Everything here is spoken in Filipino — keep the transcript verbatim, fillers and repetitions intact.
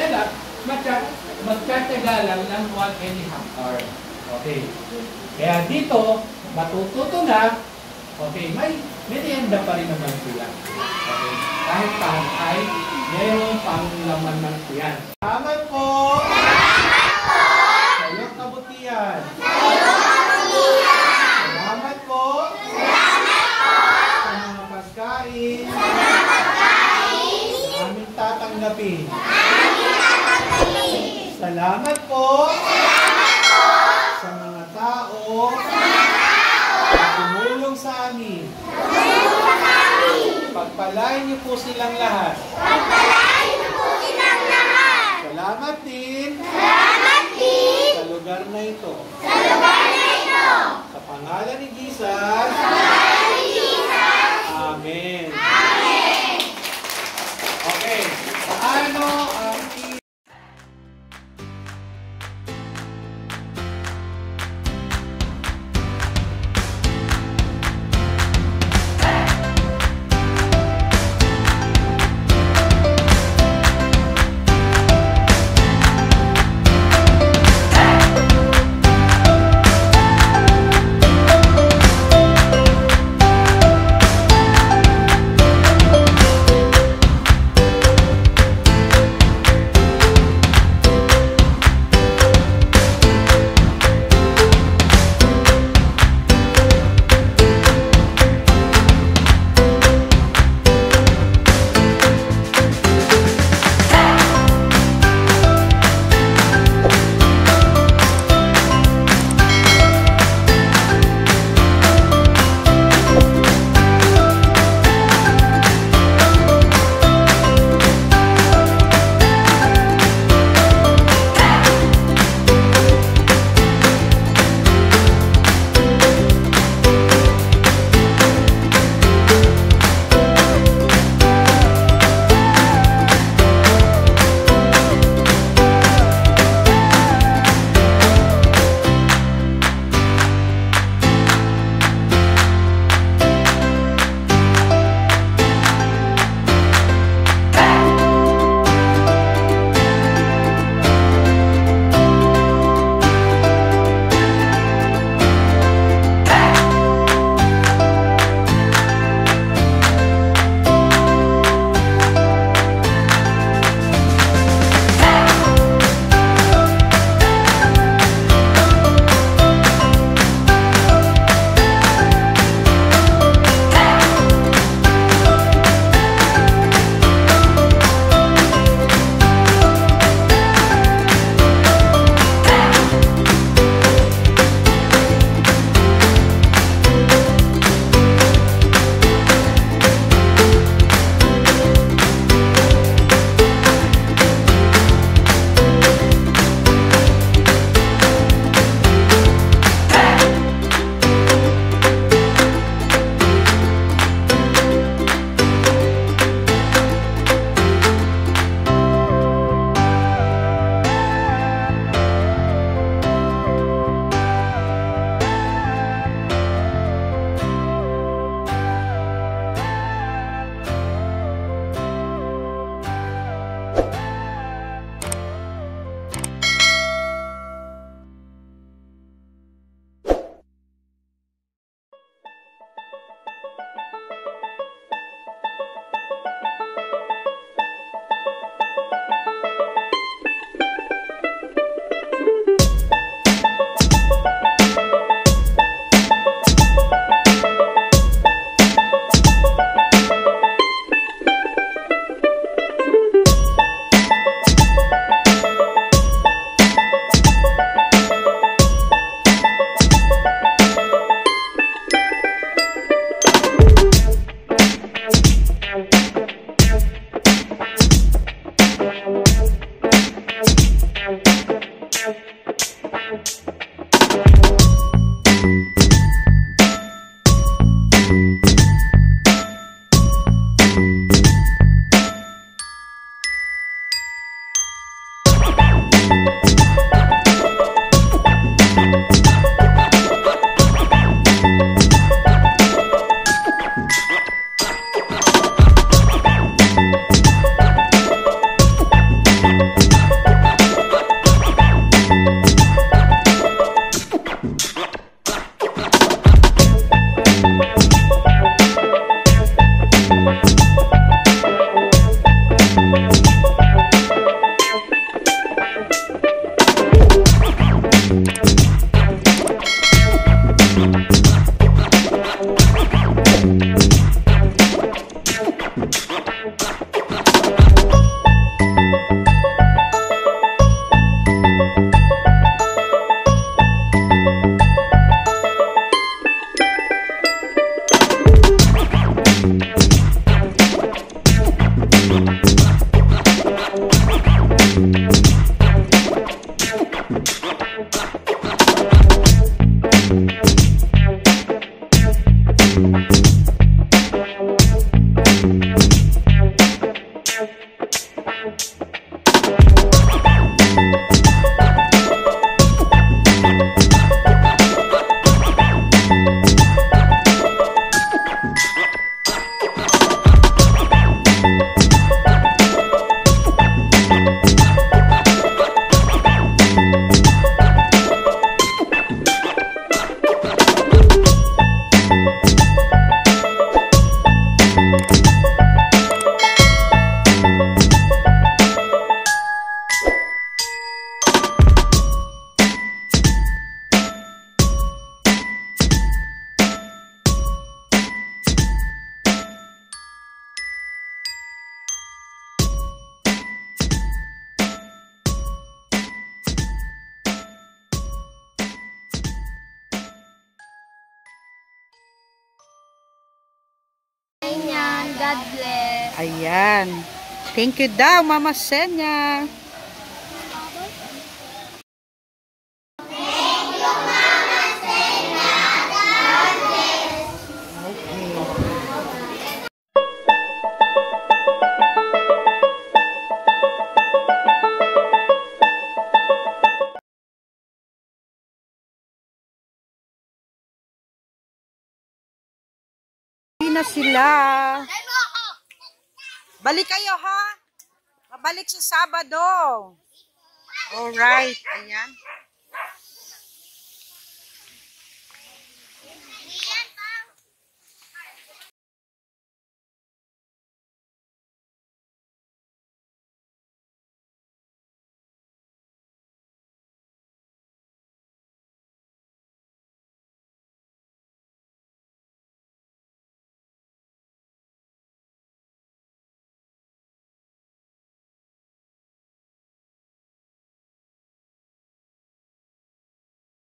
Kaya magtataga lang ng one and a half hour. Okay. Kaya dito, matututo na, okay, may merienda pa rin naman sila. Okay. Kahit paano ay mayroong panglaman ng tiyan. Salamat po! Salamat po! Sa iyong kabutihan. Sa iyong kabutihan. Salamat po! Salamat po! Sa mga pagkain. Sa mga pagkain. Aming tatanggapin. Aming tatanggapin. Salamat po! Salamat po! Sa mga tao. Sa mga tao. Na tumulong sa amin. Tumulong sa amin. Pagpalain niyo po silang lahat. Pagpalain niyo po silang lahat. Salamat din. Salamat din. Sa lugar na ito. Sa lugar na ito. Sa pangalan ni Jesus. Sa pangalan ni Jesus. Amen. Amen. Okay. Paano ang God bless. Ayan. Thank you daw, Mama Senya. Na sila. Balik kayo ha. Mabalik sa Sabado. Alright. Ayan.